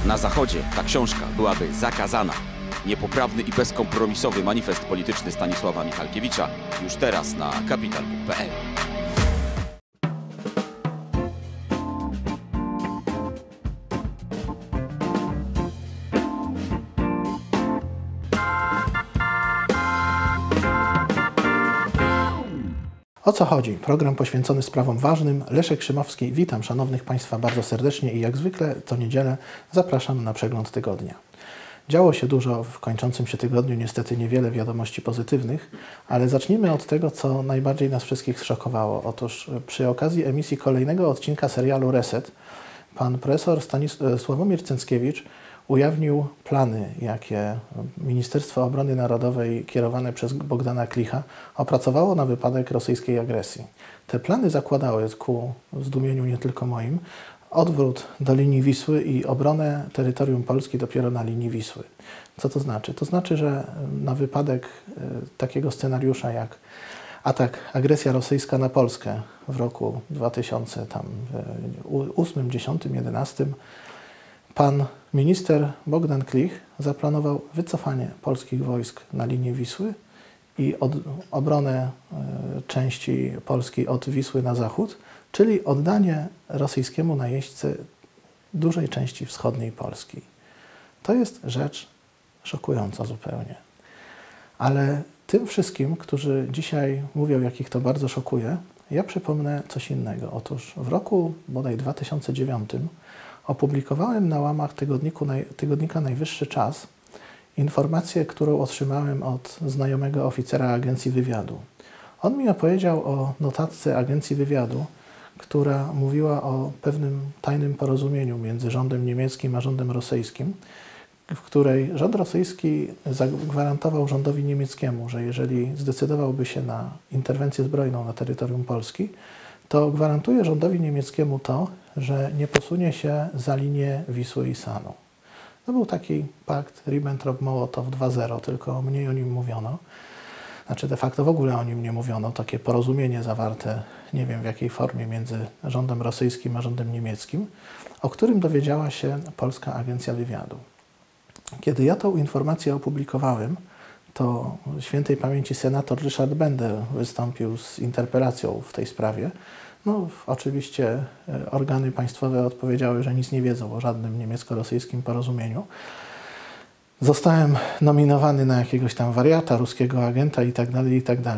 Na Zachodzie ta książka byłaby zakazana. Niepoprawny i bezkompromisowy manifest polityczny Stanisława Michalkiewicza już teraz na kapital.pl. O co chodzi? Program poświęcony sprawom ważnym. Leszek Szymowski. Witam szanownych Państwa bardzo serdecznie i jak zwykle co niedzielę zapraszam na przegląd tygodnia. Działo się dużo w kończącym się tygodniu, niestety niewiele wiadomości pozytywnych, ale zacznijmy od tego, co najbardziej nas wszystkich zszokowało. Otóż przy okazji emisji kolejnego odcinka serialu Reset pan profesor Sławomir Cęckiewicz ujawnił plany, jakie Ministerstwo Obrony Narodowej kierowane przez Bogdana Klicha opracowało na wypadek rosyjskiej agresji. Te plany zakładały, ku zdumieniu nie tylko moim, odwrót do linii Wisły i obronę terytorium Polski dopiero na linii Wisły. Co to znaczy? To znaczy, że na wypadek takiego scenariusza jak agresja rosyjska na Polskę w roku 2008, 10, 11 pan minister Bogdan Klich zaplanował wycofanie polskich wojsk na linię Wisły i obronę części Polski od Wisły na zachód, czyli oddanie rosyjskiemu najeźdźcy dużej części wschodniej Polski. To jest rzecz szokująca zupełnie. Ale tym wszystkim, którzy dzisiaj mówią, jak ich to bardzo szokuje, ja przypomnę coś innego. Otóż w roku bodaj 2009 opublikowałem na łamach tygodnika Najwyższy Czas informację, którą otrzymałem od znajomego oficera agencji wywiadu. On mi opowiedział o notatce agencji wywiadu, która mówiła o pewnym tajnym porozumieniu między rządem niemieckim a rządem rosyjskim, w której rząd rosyjski zagwarantował rządowi niemieckiemu, że jeżeli zdecydowałby się na interwencję zbrojną na terytorium Polski, to gwarantuje rządowi niemieckiemu to, że nie posunie się za linię Wisły i Sanu. To był taki pakt Ribbentrop-Mołotow 2.0, tylko mniej o nim mówiono. Znaczy de facto w ogóle o nim nie mówiono. Takie porozumienie zawarte, nie wiem w jakiej formie, między rządem rosyjskim a rządem niemieckim, o którym dowiedziała się polska agencja wywiadu. Kiedy ja tą informację opublikowałem, to świętej pamięci senator Ryszard Bender wystąpił z interpelacją w tej sprawie. No, oczywiście organy państwowe odpowiedziały, że nic nie wiedzą o żadnym niemiecko-rosyjskim porozumieniu. Zostałem nominowany na jakiegoś tam wariata, ruskiego agenta itd.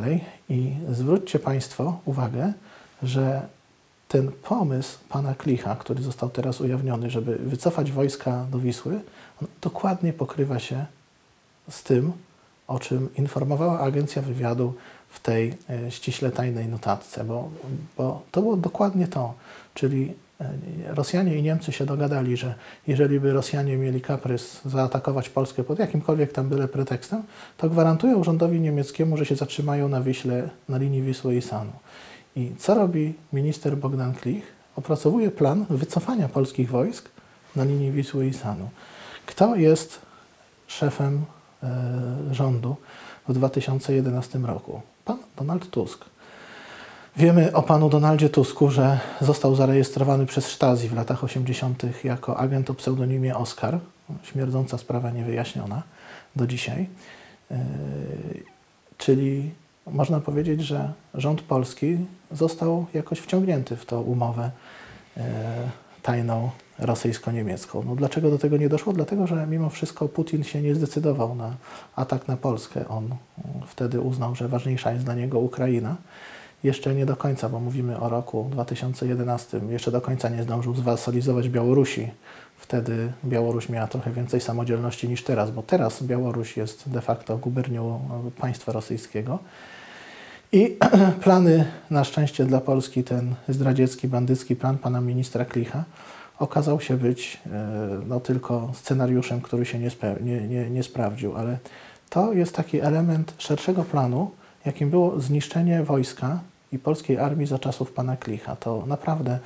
I zwróćcie Państwo uwagę, że ten pomysł pana Klicha, który został teraz ujawniony, żeby wycofać wojska do Wisły, on dokładnie pokrywa się z tym, o czym informowała agencja wywiadu w tej ściśle tajnej notatce, bo to było dokładnie to, czyli Rosjanie i Niemcy się dogadali, że jeżeli by Rosjanie mieli kaprys zaatakować Polskę pod jakimkolwiek tam byle pretekstem, to gwarantują rządowi niemieckiemu, że się zatrzymają na Wiśle, na linii Wisły i Sanu. I co robi minister Bogdan Klich? Opracowuje plan wycofania polskich wojsk na linii Wisły i Sanu. Kto jest szefem rządu w 2011 roku? Pan Donald Tusk. Wiemy o panu Donaldzie Tusku, że został zarejestrowany przez Stasi w latach 80. jako agent o pseudonimie Oskar. Śmierdząca sprawa niewyjaśniona do dzisiaj. Czyli można powiedzieć, że rząd polski został jakoś wciągnięty w tą umowę tajną rosyjsko-niemiecką. No, dlaczego do tego nie doszło? Dlatego, że mimo wszystko Putin się nie zdecydował na atak na Polskę. On wtedy uznał, że ważniejsza jest dla niego Ukraina. Jeszcze nie do końca, bo mówimy o roku 2011, jeszcze do końca nie zdążył zwasalizować Białorusi. Wtedy Białoruś miała trochę więcej samodzielności niż teraz, bo teraz Białoruś jest de facto gubernią państwa rosyjskiego. I plany, na szczęście dla Polski, ten zdradziecki, bandycki plan pana ministra Klicha okazał się być no, tylko scenariuszem, który się nie sprawdził, ale to jest taki element szerszego planu, jakim było zniszczenie wojska i polskiej armii za czasów pana Klicha. To naprawdę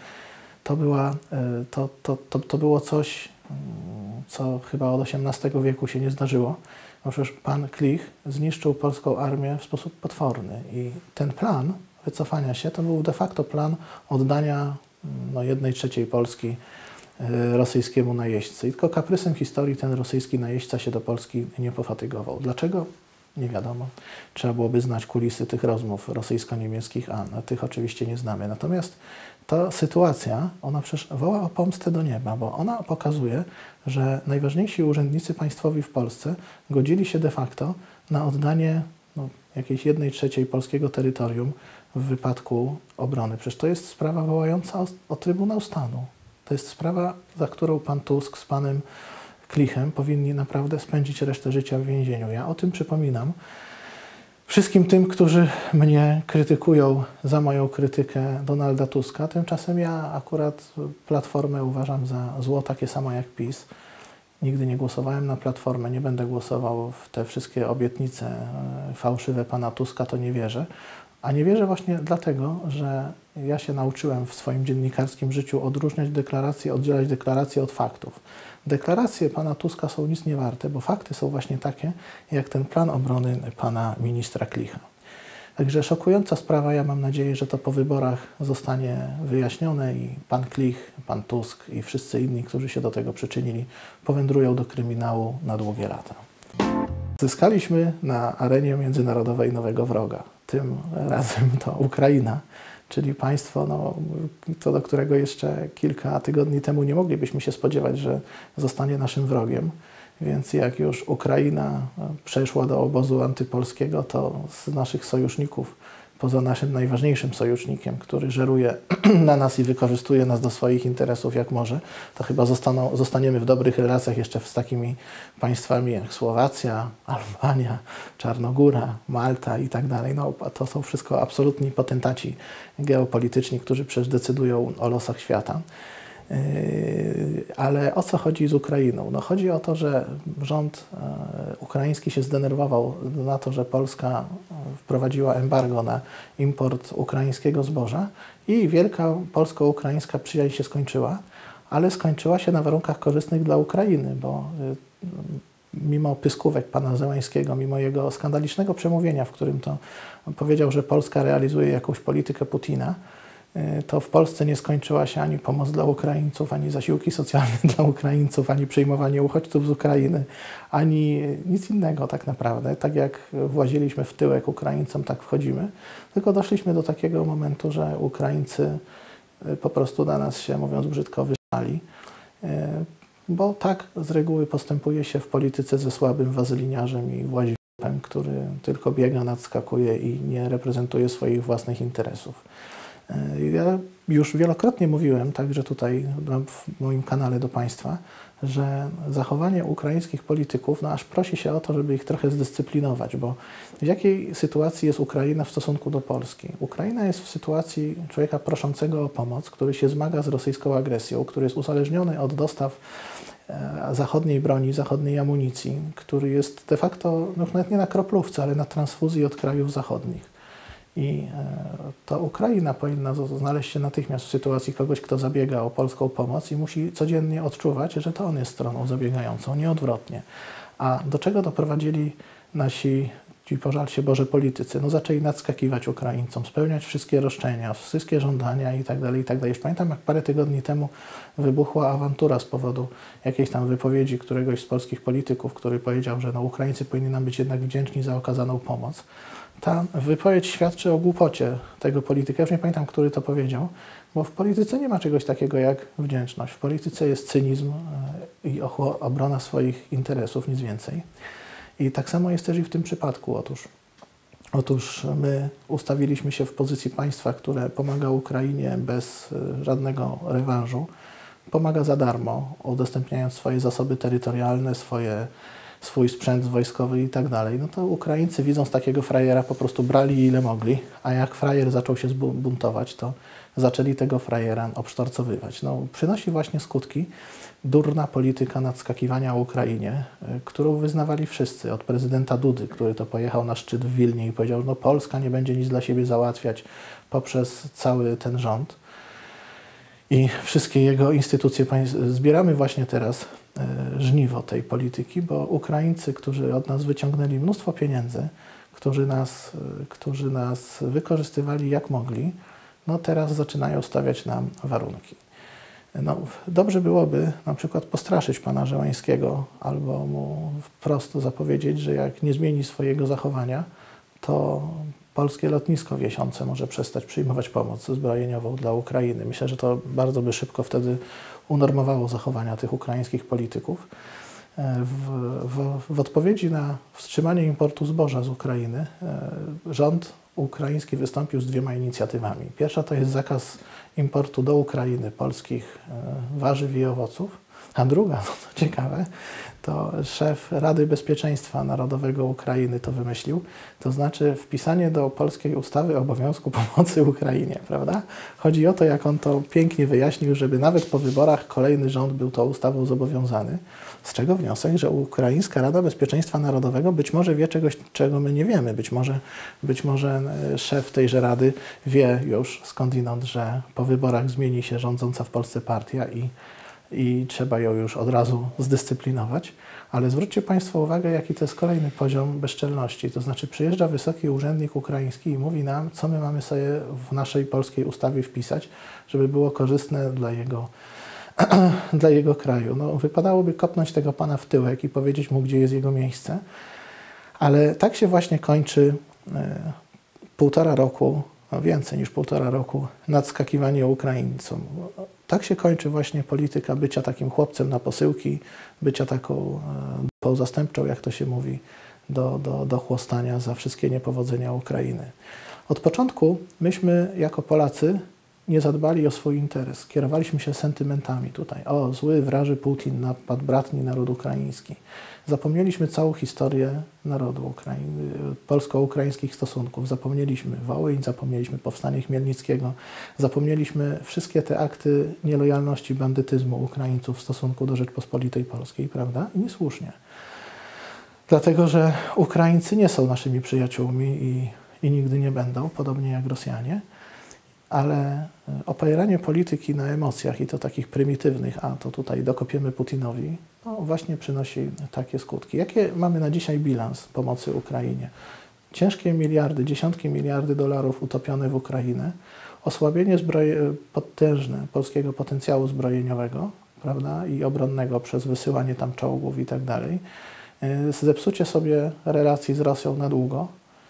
to było coś, co chyba od XVIII wieku się nie zdarzyło. Bo przecież pan Klich zniszczył polską armię w sposób potworny i ten plan wycofania się to był de facto plan oddania no, 1/3 Polski rosyjskiemu najeźdźcy. I tylko kaprysem historii ten rosyjski najeźdźca się do Polski nie pofatygował. Dlaczego? Nie wiadomo. Trzeba byłoby znać kulisy tych rozmów rosyjsko-niemieckich, a tych oczywiście nie znamy. Natomiast ta sytuacja, ona przecież woła o pomstę do nieba, bo ona pokazuje, że najważniejsi urzędnicy państwowi w Polsce godzili się de facto na oddanie jakiejś 1/3 polskiego terytorium w wypadku obrony. Przecież to jest sprawa wołająca o Trybunał Stanu. To jest sprawa, za którą pan Tusk z panem Klichem powinni naprawdę spędzić resztę życia w więzieniu. Ja o tym przypominam wszystkim tym, którzy mnie krytykują za moją krytykę Donalda Tuska. Tymczasem ja akurat Platformę uważam za zło takie samo jak PiS. Nigdy nie głosowałem na Platformę, nie będę głosował w te wszystkie obietnice fałszywe pana Tuska, to nie wierzę. A nie wierzę właśnie dlatego, że ja się nauczyłem w swoim dziennikarskim życiu odróżniać deklaracje, oddzielać deklaracje od faktów. Deklaracje pana Tuska są nic nie warte, bo fakty są właśnie takie, jak ten plan obrony pana ministra Klicha. Także szokująca sprawa, ja mam nadzieję, że to po wyborach zostanie wyjaśnione i pan Klich, pan Tusk i wszyscy inni, którzy się do tego przyczynili, powędrują do kryminału na długie lata. Zyskaliśmy na arenie międzynarodowej nowego wroga. Tym razem to Ukraina, czyli państwo, co do którego jeszcze kilka tygodni temu nie moglibyśmy się spodziewać, że zostanie naszym wrogiem. Więc jak już Ukraina przeszła do obozu antypolskiego, to z naszych sojuszników, poza naszym najważniejszym sojusznikiem, który żeruje na nas i wykorzystuje nas do swoich interesów jak może, to chyba zostaniemy w dobrych relacjach jeszcze z takimi państwami jak Słowacja, Albania, Czarnogóra, Malta i tak dalej. To są wszystko absolutni potentaci geopolityczni, którzy przecież decydują o losach świata. Ale o co chodzi z Ukrainą? Chodzi o to, że rząd ukraiński się zdenerwował na to, że Polska wprowadziła embargo na import ukraińskiego zboża i wielka polsko-ukraińska przyjaźń się skończyła, ale skończyła się na warunkach korzystnych dla Ukrainy, bo mimo pyskówek pana Zełańskiego, mimo jego skandalicznego przemówienia, w którym to powiedział, że Polska realizuje jakąś politykę Putina, to w Polsce nie skończyła się ani pomoc dla Ukraińców, ani zasiłki socjalne dla Ukraińców, ani przyjmowanie uchodźców z Ukrainy, ani nic innego tak naprawdę. Tak jak właziliśmy w tyłek Ukraińcom, tak wchodzimy. Tylko doszliśmy do takiego momentu, że Ukraińcy po prostu na nas się, mówiąc brzydko, wyszali. Bo tak z reguły postępuje się w polityce ze słabym wazyliniarzem i właźnikiem, który tylko biega, nadskakuje i nie reprezentuje swoich własnych interesów. Ja już wielokrotnie mówiłem, także tutaj w moim kanale do Państwa, że zachowanie ukraińskich polityków, aż prosi się o to, żeby ich trochę zdyscyplinować, bo w jakiej sytuacji jest Ukraina w stosunku do Polski? Ukraina jest w sytuacji człowieka proszącego o pomoc, który się zmaga z rosyjską agresją, który jest uzależniony od dostaw zachodniej broni, zachodniej amunicji, który jest de facto, nawet nie na kroplówce, ale na transfuzji od krajów zachodnich. I to Ukraina powinna znaleźć się natychmiast w sytuacji kogoś, kto zabiega o polską pomoc i musi codziennie odczuwać, że to on jest stroną zabiegającą, nie odwrotnie. A do czego doprowadzili nasi, ci pożal się Boże politycy? Zaczęli nadskakiwać Ukraińcom, spełniać wszystkie roszczenia, wszystkie żądania itd., itd. Już pamiętam, jak parę tygodni temu wybuchła awantura z powodu jakiejś tam wypowiedzi któregoś z polskich polityków, który powiedział, że Ukraińcy powinni nam być jednak wdzięczni za okazaną pomoc. Ta wypowiedź świadczy o głupocie tego polityka. Już nie pamiętam, który to powiedział, bo w polityce nie ma czegoś takiego jak wdzięczność. W polityce jest cynizm i obrona swoich interesów, nic więcej. I tak samo jest też i w tym przypadku. Otóż my ustawiliśmy się w pozycji państwa, które pomaga Ukrainie bez żadnego rewanżu. Pomaga za darmo, udostępniając swoje zasoby terytorialne, swój sprzęt wojskowy i tak dalej, to Ukraińcy, widząc takiego frajera, po prostu brali ile mogli, a jak frajer zaczął się buntować, to zaczęli tego frajera obsztorcowywać. Przynosi właśnie skutki durna polityka nadskakiwania Ukrainie, którą wyznawali wszyscy, od prezydenta Dudy, który to pojechał na szczyt w Wilnie i powiedział, Polska nie będzie nic dla siebie załatwiać poprzez cały ten rząd i wszystkie jego instytucje. Zbieramy właśnie teraz żniwo tej polityki, bo Ukraińcy, którzy od nas wyciągnęli mnóstwo pieniędzy, którzy nas wykorzystywali jak mogli, teraz zaczynają stawiać nam warunki. No, dobrze byłoby na przykład postraszyć pana Żeleńskiego albo mu wprost zapowiedzieć, że jak nie zmieni swojego zachowania, to polskie lotnisko Wiesiące może przestać przyjmować pomoc zbrojeniową dla Ukrainy. Myślę, że to bardzo by szybko wtedy unormowało zachowania tych ukraińskich polityków. W odpowiedzi na wstrzymanie importu zboża z Ukrainy rząd ukraiński wystąpił z 2 inicjatywami. Pierwsza to jest zakaz importu do Ukrainy polskich warzyw i owoców, a druga, no to ciekawe, to szef Rady Bezpieczeństwa Narodowego Ukrainy to wymyślił, to znaczy wpisanie do polskiej ustawy obowiązku pomocy Ukrainie, prawda? Chodzi o to, jak on to pięknie wyjaśnił, żeby nawet po wyborach kolejny rząd był tą ustawą zobowiązany, z czego wniosek, że Ukraińska Rada Bezpieczeństwa Narodowego być może wie czegoś, czego my nie wiemy. Być może szef tejże rady wie już skądinąd, że po wyborach zmieni się rządząca w Polsce partia i trzeba ją już od razu zdyscyplinować. Ale zwróćcie Państwo uwagę, jaki to jest kolejny poziom bezczelności. To znaczy przyjeżdża wysoki urzędnik ukraiński i mówi nam, co my mamy sobie w naszej polskiej ustawie wpisać, żeby było korzystne dla jego kraju. No, wypadałoby kopnąć tego pana w tyłek i powiedzieć mu, gdzie jest jego miejsce. Ale tak się właśnie kończy 1,5 roku, no więcej niż 1,5 roku, nadskakiwanie Ukraińcom. Tak się kończy właśnie polityka bycia takim chłopcem na posyłki, bycia taką dupą zastępczą, jak to się mówi, do chłostania za wszystkie niepowodzenia Ukrainy. Od początku myśmy jako Polacy nie zadbali o swój interes. Kierowaliśmy się sentymentami tutaj. O, zły, wraży Putin, napadł bratni naród ukraiński. Zapomnieliśmy całą historię narodu Ukrainy, polsko-ukraińskich stosunków. Zapomnieliśmy Wołyń, zapomnieliśmy powstanie Chmielnickiego, zapomnieliśmy wszystkie te akty nielojalności, bandytyzmu Ukraińców w stosunku do Rzeczpospolitej Polskiej, prawda? I niesłusznie. Dlatego, że Ukraińcy nie są naszymi przyjaciółmi i nigdy nie będą, podobnie jak Rosjanie. Ale opieranie polityki na emocjach i to takich prymitywnych, a to tutaj dokopiemy Putinowi, no właśnie przynosi takie skutki. Jakie mamy na dzisiaj bilans pomocy Ukrainie? Ciężkie miliardy, dziesiątki miliardy dolarów utopione w Ukrainę, osłabienie potężne polskiego potencjału zbrojeniowego, prawda, i obronnego przez wysyłanie tam czołgów i tak dalej, zepsucie sobie relacji z Rosją na długo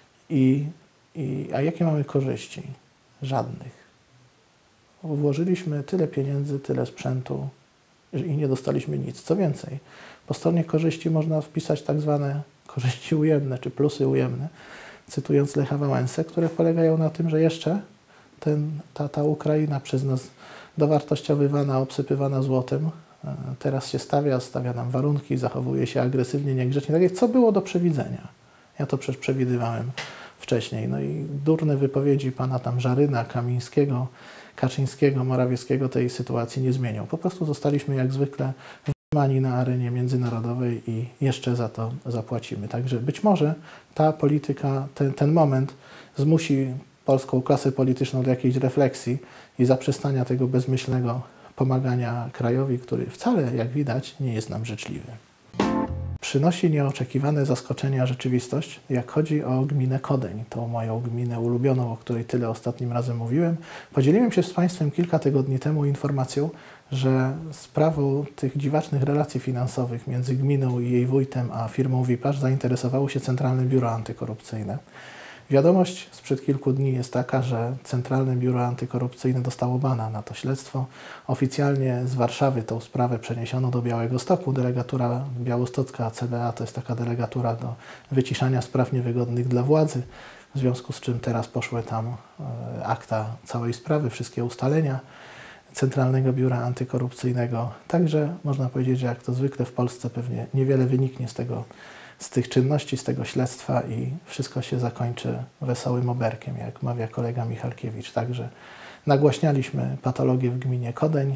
a jakie mamy korzyści? Żadnych. Włożyliśmy tyle pieniędzy, tyle sprzętu i nie dostaliśmy nic. Co więcej, po stronie korzyści można wpisać tak zwane korzyści ujemne, czy plusy ujemne, cytując Lecha Wałęsę, które polegają na tym, że jeszcze ta Ukraina przez nas dowartościowywana, obsypywana złotem, teraz się stawia nam warunki, zachowuje się agresywnie, niegrzecznie, tak jak co było do przewidzenia. Ja to przecież przewidywałem wcześniej. No i durne wypowiedzi pana tam Żaryna, Kamińskiego, Kaczyńskiego, Morawieckiego tej sytuacji nie zmienią. Po prostu zostaliśmy jak zwykle wymani na arenie międzynarodowej i jeszcze za to zapłacimy. Także być może ta polityka, ten moment zmusi polską klasę polityczną do jakiejś refleksji i zaprzestania tego bezmyślnego pomagania krajowi, który wcale, jak widać, nie jest nam życzliwy. Przynosi nieoczekiwane zaskoczenia rzeczywistość, jak chodzi o gminę Kodeń, tą moją gminę ulubioną, o której tyle ostatnim razem mówiłem. Podzieliłem się z Państwem kilka tygodni temu informacją, że sprawą tych dziwacznych relacji finansowych między gminą i jej wójtem a firmą Wipasz zainteresowało się Centralne Biuro Antykorupcyjne. Wiadomość sprzed kilku dni jest taka, że Centralne Biuro Antykorupcyjne dostało bana na to śledztwo. Oficjalnie z Warszawy tą sprawę przeniesiono do Białegostoku. Delegatura białostocka CBA to jest taka delegatura do wyciszania spraw niewygodnych dla władzy, w związku z czym teraz poszły tam akta całej sprawy, wszystkie ustalenia Centralnego Biura Antykorupcyjnego. Także można powiedzieć, że jak to zwykle w Polsce pewnie niewiele wyniknie z tych czynności, z tego śledztwa i wszystko się zakończy wesołym oberkiem, jak mawia kolega Michalkiewicz. Także nagłaśnialiśmy patologię w gminie Kodeń,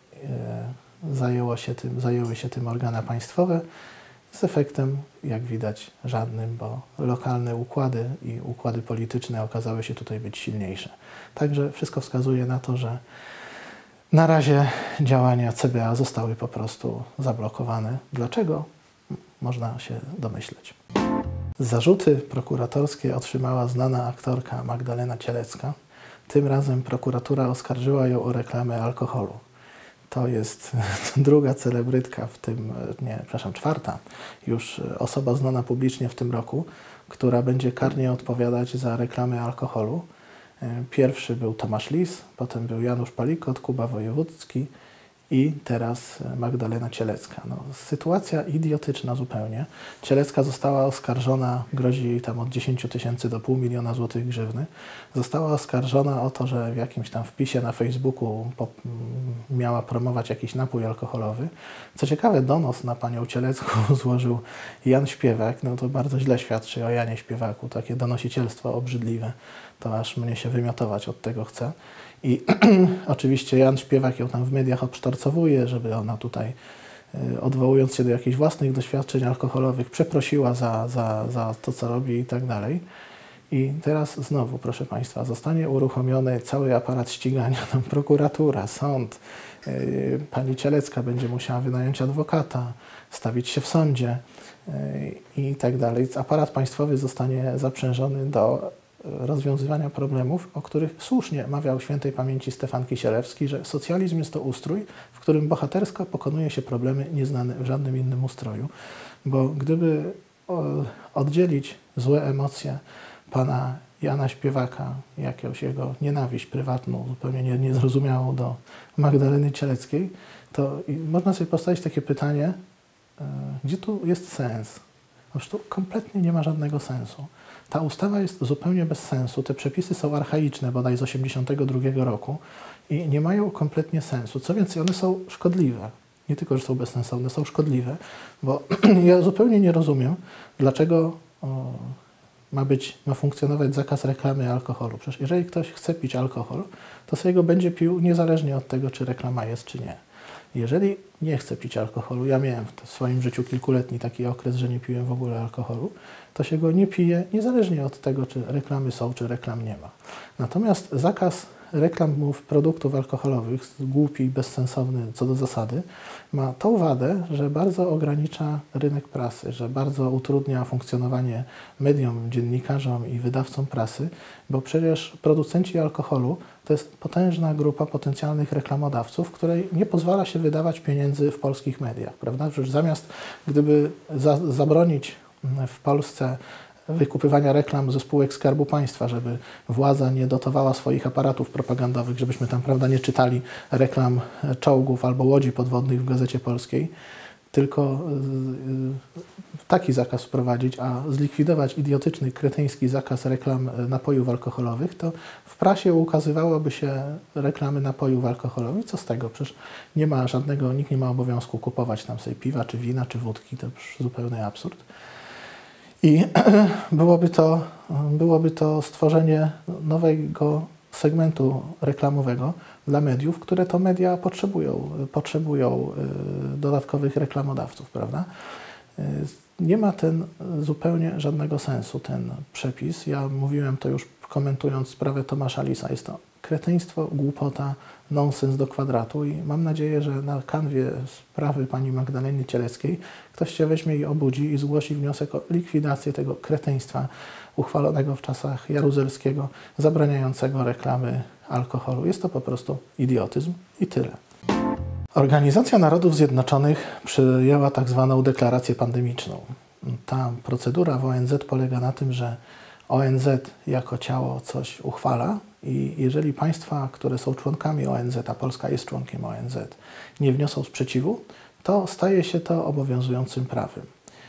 zajęły się tym organa państwowe, z efektem, jak widać, żadnym, bo lokalne układy i układy polityczne okazały się tutaj być silniejsze. Także wszystko wskazuje na to, że na razie działania CBA zostały po prostu zablokowane. Dlaczego? Można się domyśleć. Zarzuty prokuratorskie otrzymała znana aktorka Magdalena Cielecka. Tym razem prokuratura oskarżyła ją o reklamę alkoholu. To jest druga celebrytka w tym, nie, przepraszam, czwarta już osoba znana publicznie w tym roku, która będzie karnie odpowiadać za reklamy alkoholu. Pierwszy był Tomasz Lis, potem był Janusz Palikot, Kuba Wojewódzki i teraz Magdalena Cielecka. No, sytuacja idiotyczna zupełnie. Cielecka została oskarżona, grozi jej tam od 10 000 do 500 000 złotych grzywny. Została oskarżona o to, że w jakimś tam wpisie na Facebooku miała promować jakiś napój alkoholowy. Co ciekawe, donos na panią Cielecką złożył Jan Śpiewak. No to bardzo źle świadczy o Janie Śpiewaku. Takie donosicielstwo obrzydliwe. To aż mnie się wymiotować od tego chce. I oczywiście Jan Śpiewak ją tam w mediach obsztorcowuje, żeby ona tutaj, odwołując się do jakichś własnych doświadczeń alkoholowych, przeprosiła za to, co robi i tak dalej. I teraz znowu, proszę Państwa, zostanie uruchomiony cały aparat ścigania, tam prokuratura, sąd. Pani Cielecka będzie musiała wynająć adwokata, stawić się w sądzie i tak dalej. Aparat państwowy zostanie zaprzężony do rozwiązywania problemów, o których słusznie mawiał świętej pamięci Stefan Kisielewski, że socjalizm jest to ustrój, w którym bohatersko pokonuje się problemy nieznane w żadnym innym ustroju. Bo gdyby oddzielić złe emocje pana Jana Śpiewaka, jakąś jego nienawiść prywatną, zupełnie niezrozumiałą do Magdaleny Cieleckiej, to można sobie postawić takie pytanie, gdzie tu jest sens? Otóż tu kompletnie nie ma żadnego sensu. Ta ustawa jest zupełnie bez sensu. Te przepisy są archaiczne, bodaj z 1982 roku i nie mają kompletnie sensu. Co więcej, one są szkodliwe. Nie tylko, że są bezsensowne, są szkodliwe, bo ja zupełnie nie rozumiem, dlaczego ma funkcjonować zakaz reklamy alkoholu. Przecież jeżeli ktoś chce pić alkohol, to sobie go będzie pił niezależnie od tego, czy reklama jest, czy nie. Jeżeli nie chce pić alkoholu, ja miałem w swoim życiu kilkuletni taki okres, że nie piłem w ogóle alkoholu, to się go nie pije niezależnie od tego, czy reklamy są, czy reklam nie ma. Natomiast zakaz reklam produktów alkoholowych, głupi i bezsensowny co do zasady, ma tą wadę, że bardzo ogranicza rynek prasy, że bardzo utrudnia funkcjonowanie mediom, dziennikarzom i wydawcom prasy, bo przecież producenci alkoholu to jest potężna grupa potencjalnych reklamodawców, której nie pozwala się wydawać pieniędzy w polskich mediach, prawda? Przecież zamiast gdyby zabronić w Polsce wykupywania reklam ze spółek Skarbu Państwa, żeby władza nie dotowała swoich aparatów propagandowych, żebyśmy tam, prawda, nie czytali reklam czołgów albo łodzi podwodnych w Gazecie Polskiej, tylko taki zakaz wprowadzić, a zlikwidować idiotyczny, kretyński zakaz reklam napojów alkoholowych, to w prasie ukazywałoby się reklamy napojów alkoholowych. Co z tego? Przecież nie ma żadnego, nikt nie ma obowiązku kupować tam sobie piwa, czy wina, czy wódki. To już zupełny absurd. I byłoby to stworzenie nowego segmentu reklamowego dla mediów, które to media potrzebują dodatkowych reklamodawców, prawda? Nie ma ten zupełnie żadnego sensu, ten przepis. Ja mówiłem to już komentując sprawę Tomasza Lisa. Jest to kretyństwo, głupota, nonsens do kwadratu i mam nadzieję, że na kanwie sprawy pani Magdaleny Cieleckiej ktoś się weźmie i obudzi i zgłosi wniosek o likwidację tego kretyństwa uchwalonego w czasach Jaruzelskiego, zabraniającego reklamy alkoholu. Jest to po prostu idiotyzm i tyle. Organizacja Narodów Zjednoczonych przyjęła tak zwaną deklarację pandemiczną. Ta procedura w ONZ polega na tym, że ONZ jako ciało coś uchwala i jeżeli państwa, które są członkami ONZ, a Polska jest członkiem ONZ, nie wniosą sprzeciwu, to staje się to obowiązującym prawem.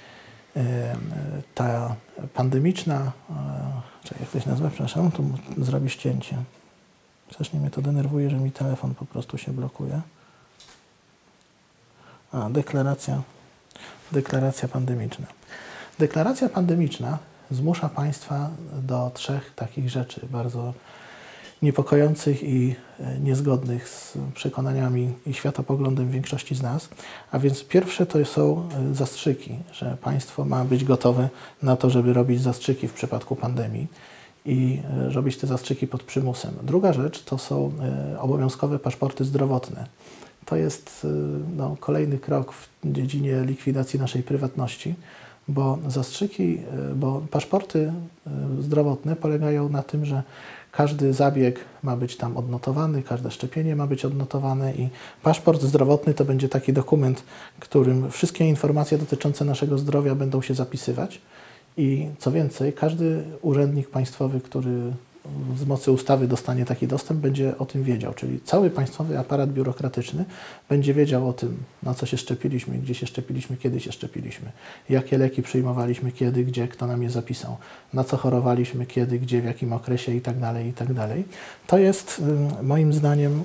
Ta pandemiczna, jak to się nazywa, przepraszam, tu zrobię ścięcie. Strasznie mnie to denerwuje, że mi telefon po prostu się blokuje. Deklaracja pandemiczna. Deklaracja pandemiczna zmusza państwa do 3 takich rzeczy bardzo niepokojących i niezgodnych z przekonaniami i światopoglądem większości z nas. A więc pierwsze to są zastrzyki, że państwo ma być gotowe na to, żeby robić zastrzyki w przypadku pandemii i robić te zastrzyki pod przymusem. Druga rzecz to są obowiązkowe paszporty zdrowotne. To jest kolejny krok w dziedzinie likwidacji naszej prywatności, bo bo paszporty zdrowotne polegają na tym, że każdy zabieg ma być tam odnotowany, każde szczepienie ma być odnotowane i paszport zdrowotny to będzie taki dokument, którym wszystkie informacje dotyczące naszego zdrowia będą się zapisywać i co więcej, każdy urzędnik państwowy, który z mocy ustawy dostanie taki dostęp, będzie o tym wiedział, czyli cały państwowy aparat biurokratyczny będzie wiedział o tym, na co się szczepiliśmy, gdzie się szczepiliśmy, kiedy się szczepiliśmy, jakie leki przyjmowaliśmy, kiedy, gdzie, kto nam je zapisał, na co chorowaliśmy, kiedy, gdzie, w jakim okresie i tak dalej, i tak dalej. To jest moim zdaniem,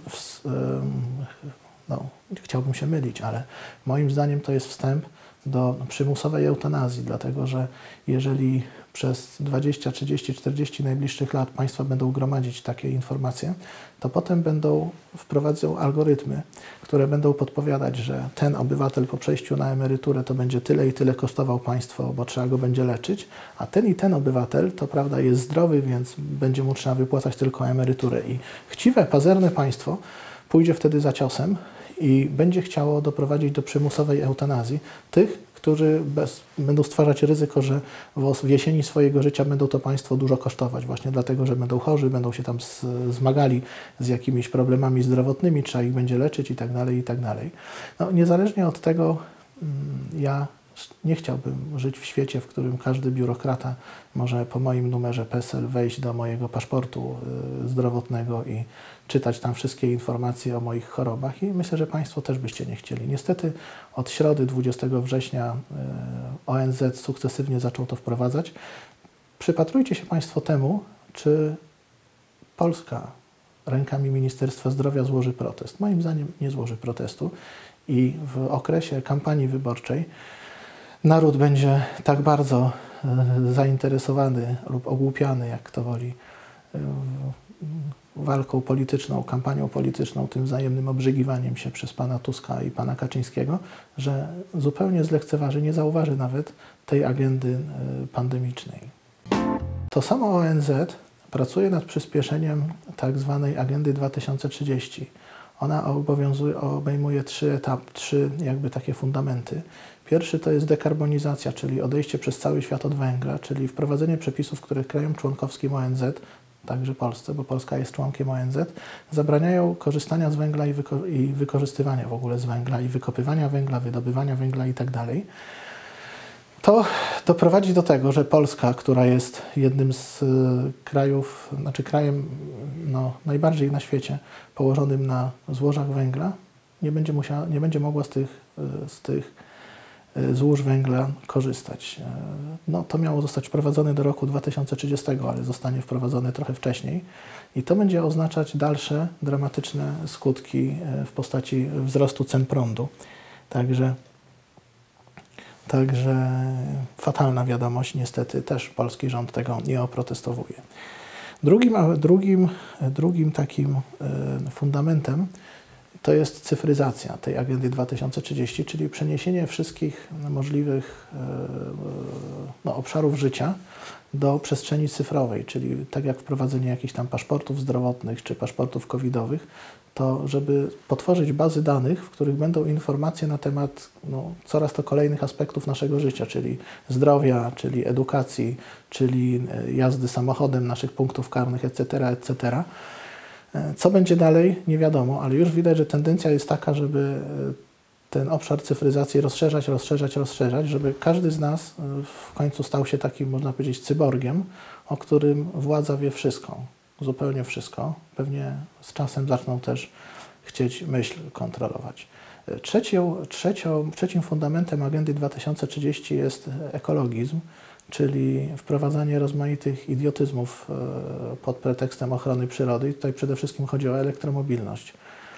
no, chciałbym się mylić, ale moim zdaniem to jest wstęp do przymusowej eutanazji, dlatego że jeżeli przez 20, 30, 40 najbliższych lat państwa będą gromadzić takie informacje, to potem wprowadzą algorytmy, które będą podpowiadać, że ten obywatel po przejściu na emeryturę to będzie tyle i tyle kosztował państwo, bo trzeba go będzie leczyć, a ten i ten obywatel to prawda jest zdrowy, więc będzie mu trzeba wypłacać tylko emeryturę. I chciwe, pazerne państwo pójdzie wtedy za ciosem i będzie chciało doprowadzić do przymusowej eutanazji tych, którzy będą stwarzać ryzyko, że w jesieni swojego życia będą to państwo dużo kosztować, właśnie dlatego, że będą chorzy, będą się tam zmagali z jakimiś problemami zdrowotnymi, trzeba ich będzie leczyć i tak dalej, i tak dalej. No, niezależnie od tego, ja nie chciałbym żyć w świecie, w którym każdy biurokrata może po moim numerze PESEL wejść do mojego paszportu zdrowotnego i czytać tam wszystkie informacje o moich chorobach i myślę, że Państwo też byście nie chcieli. Niestety od środy 20 września ONZ sukcesywnie zaczął to wprowadzać. Przypatrujcie się Państwo temu, czy Polska rękami Ministerstwa Zdrowia złoży protest. Moim zdaniem nie złoży protestu i w okresie kampanii wyborczej naród będzie tak bardzo zainteresowany lub ogłupiany, jak kto woli, walką polityczną, kampanią polityczną, tym wzajemnym obrzygiwaniem się przez pana Tuska i pana Kaczyńskiego, że zupełnie zlekceważy, nie zauważy nawet tej agendy pandemicznej. To samo ONZ pracuje nad przyspieszeniem tak zwanej agendy 2030. Ona obejmuje trzy jakby takie fundamenty. Pierwszy to jest dekarbonizacja, czyli odejście przez cały świat od węgla, czyli wprowadzenie przepisów, które krajom członkowskim ONZ, także Polsce, bo Polska jest członkiem ONZ, zabraniają korzystania z węgla i wykorzystywania w ogóle z węgla i wykopywania węgla, wydobywania węgla i tak dalej. To doprowadzi do tego, że Polska, która jest jednym z krajów, znaczy krajem najbardziej na świecie położonym na złożach węgla, nie będzie mogła z tych złóż węgla korzystać. No, to miało zostać wprowadzone do roku 2030, ale zostanie wprowadzone trochę wcześniej i to będzie oznaczać dalsze dramatyczne skutki w postaci wzrostu cen prądu. Także fatalna wiadomość, niestety też polski rząd tego nie oprotestowuje. Drugim takim fundamentem to jest cyfryzacja tej agendy 2030, czyli przeniesienie wszystkich możliwych obszarów życia do przestrzeni cyfrowej, czyli tak jak wprowadzenie jakichś tam paszportów zdrowotnych czy paszportów covidowych, to żeby potworzyć bazy danych, w których będą informacje na temat coraz to kolejnych aspektów naszego życia, czyli zdrowia, czyli edukacji, czyli jazdy samochodem, naszych punktów karnych, etc., etc. Co będzie dalej, nie wiadomo, ale już widać, że tendencja jest taka, żeby ten obszar cyfryzacji rozszerzać, żeby każdy z nas w końcu stał się takim, można powiedzieć, cyborgiem, o którym władza wie wszystko, zupełnie wszystko. Pewnie z czasem zaczną też chcieć myśl kontrolować. Trzecim fundamentem agendy 2030 jest ekologizm, czyli wprowadzanie rozmaitych idiotyzmów pod pretekstem ochrony przyrody. I tutaj przede wszystkim chodzi o elektromobilność.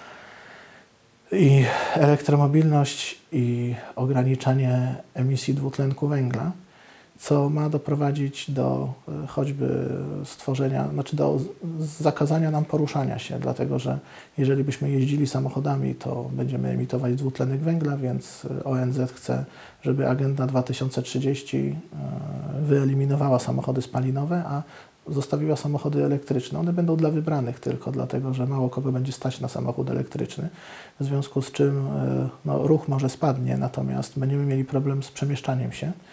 I ograniczanie emisji dwutlenku węgla, co ma doprowadzić do choćby do zakazania nam poruszania się, dlatego że jeżeli byśmy jeździli samochodami, to będziemy emitować dwutlenek węgla, więc ONZ chce, żeby Agenda 2030 wyeliminowała samochody spalinowe, a zostawiła samochody elektryczne. One będą dla wybranych tylko, dlatego że mało kogo będzie stać na samochód elektryczny, w związku z czym ruch może spadnie, natomiast będziemy mieli problem z przemieszczaniem się.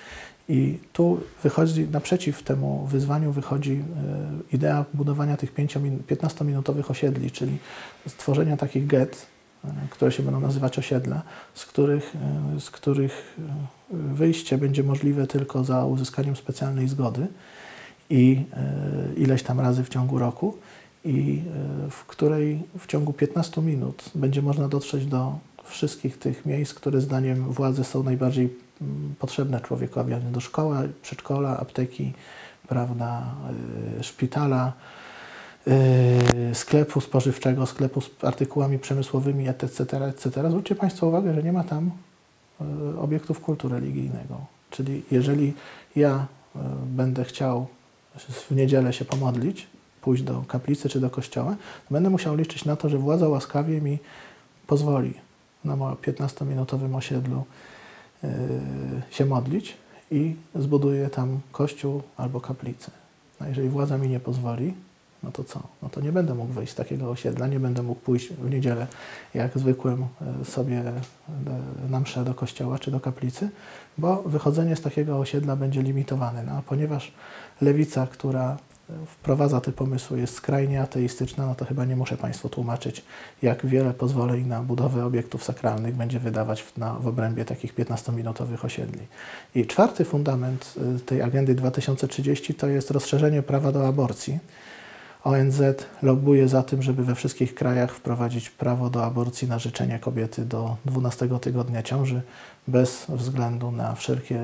I tu wychodzi, naprzeciw temu wyzwaniu wychodzi idea budowania tych 15-minutowych osiedli, czyli stworzenia takich get, które się będą nazywać osiedla, z których wyjście będzie możliwe tylko za uzyskaniem specjalnej zgody i ileś tam razy w ciągu roku, i w której w ciągu 15 minut będzie można dotrzeć do wszystkich tych miejsc, które zdaniem władzy są najbardziej potrzebne człowiekowi, do szkoły, przedszkola, apteki, prawda, szpitala, sklepu spożywczego, sklepu z artykułami przemysłowymi, etc., etc. Zwróćcie Państwo uwagę, że nie ma tam obiektów kultu religijnego. Czyli jeżeli ja będę chciał w niedzielę się pomodlić, pójść do kaplicy czy do kościoła, to będę musiał liczyć na to, że władza łaskawie mi pozwoli na moim 15-minutowym osiedlu się modlić i zbuduję tam kościół albo kaplicę. No jeżeli władza mi nie pozwoli, no to co? No to nie będę mógł wyjść z takiego osiedla, nie będę mógł pójść w niedzielę, jak zwykłym sobie na mszę do kościoła czy do kaplicy, bo wychodzenie z takiego osiedla będzie limitowane. No a ponieważ lewica, która wprowadza te pomysły, jest skrajnie ateistyczna, no to chyba nie muszę Państwu tłumaczyć, jak wiele pozwoleń na budowę obiektów sakralnych będzie wydawać w obrębie takich 15-minutowych osiedli. I czwarty fundament tej agendy 2030 to jest rozszerzenie prawa do aborcji. ONZ lobbuje za tym, żeby we wszystkich krajach wprowadzić prawo do aborcji na życzenie kobiety do 12 tygodnia ciąży, bez względu na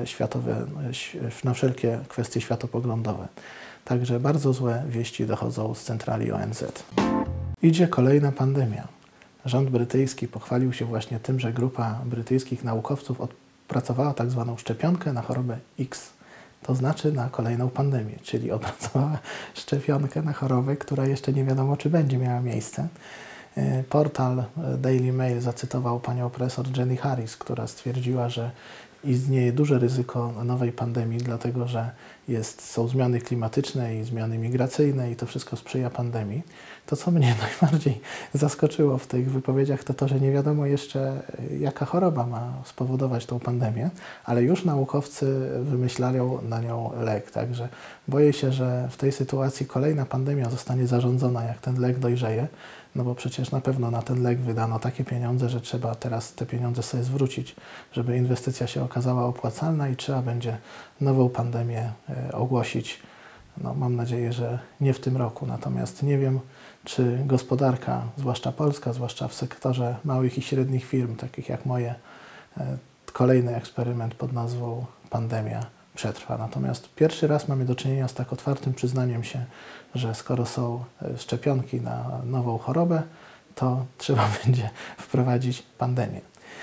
wszelkie kwestie światopoglądowe. Także bardzo złe wieści dochodzą z centrali ONZ. Idzie kolejna pandemia. Rząd brytyjski pochwalił się właśnie tym, że grupa brytyjskich naukowców opracowała tak zwaną szczepionkę na chorobę X. To znaczy na kolejną pandemię, czyli opracowała szczepionkę na chorobę, która jeszcze nie wiadomo, czy będzie miała miejsce. Portal Daily Mail zacytował panią profesor Jenny Harris, która stwierdziła, że istnieje duże ryzyko nowej pandemii, dlatego że są zmiany klimatyczne i zmiany migracyjne i to wszystko sprzyja pandemii. To, co mnie najbardziej zaskoczyło w tych wypowiedziach, to to, że nie wiadomo jeszcze, jaka choroba ma spowodować tą pandemię, ale już naukowcy wymyślają na nią lek. Także boję się, że w tej sytuacji kolejna pandemia zostanie zarządzona, jak ten lek dojrzeje, no bo przecież na pewno na ten lek wydano takie pieniądze, że trzeba teraz te pieniądze sobie zwrócić, żeby inwestycja się okazała opłacalna i trzeba będzie nową pandemię ogłosić. No, mam nadzieję, że nie w tym roku, natomiast nie wiem, czy gospodarka, zwłaszcza polska, zwłaszcza w sektorze małych i średnich firm, takich jak moje, kolejny eksperyment pod nazwą pandemia przetrwa. Natomiast pierwszy raz mamy do czynienia z tak otwartym przyznaniem się, że skoro są szczepionki na nową chorobę, to trzeba będzie wprowadzić pandemię.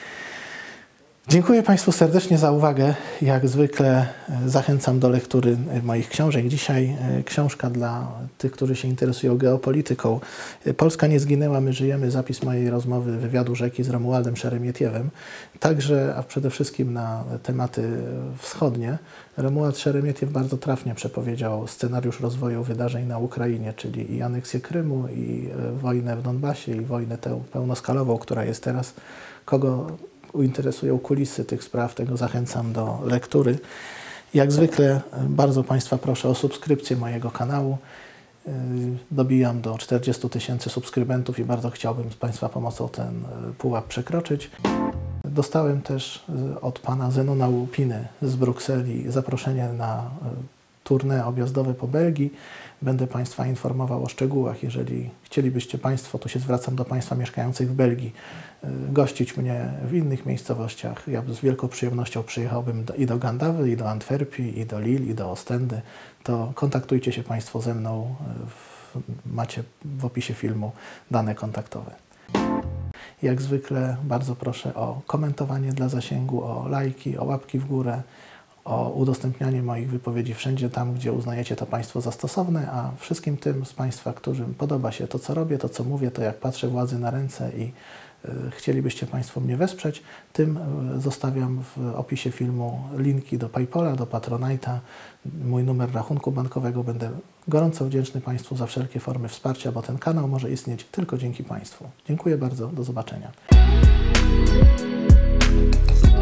Dziękuję Państwu serdecznie za uwagę. Jak zwykle zachęcam do lektury moich książek. Dzisiaj książka dla tych, którzy się interesują geopolityką. Polska nie zginęła, my żyjemy. Zapis mojej rozmowy, wywiadu rzeki z Romualdem Szeremietiewem. Także, a przede wszystkim na tematy wschodnie. Romuald Szeremietiew bardzo trafnie przepowiedział scenariusz rozwoju wydarzeń na Ukrainie, czyli i aneksję Krymu, i wojnę w Donbasie, i wojnę tę pełnoskalową, która jest teraz. Kogo interesują kulisy tych spraw, tego zachęcam do lektury. Jak zwykle bardzo Państwa proszę o subskrypcję mojego kanału. Dobijam do 40 000 subskrybentów i bardzo chciałbym z Państwa pomocą ten pułap przekroczyć. Dostałem też od pana Zenona Łupiny z Brukseli zaproszenie na tournée objazdowe po Belgii. Będę Państwa informował o szczegółach. Jeżeli chcielibyście Państwo, tu się zwracam do Państwa mieszkających w Belgii, gościć mnie w innych miejscowościach, ja z wielką przyjemnością przyjechałbym i do Gandawy, i do Antwerpii, i do Lille, i do Ostendy, to kontaktujcie się Państwo ze mną. Macie w opisie filmu dane kontaktowe. Jak zwykle bardzo proszę o komentowanie dla zasięgu, o lajki, o łapki w górę, o udostępnianie moich wypowiedzi wszędzie tam, gdzie uznajecie to Państwo za stosowne, a wszystkim tym z Państwa, którym podoba się to, co robię, to, co mówię, to jak patrzę władzy na ręce i chcielibyście Państwo mnie wesprzeć, tym zostawiam w opisie filmu linki do PayPala, do Patronite'a, mój numer rachunku bankowego. Będę gorąco wdzięczny Państwu za wszelkie formy wsparcia, bo ten kanał może istnieć tylko dzięki Państwu. Dziękuję bardzo, do zobaczenia.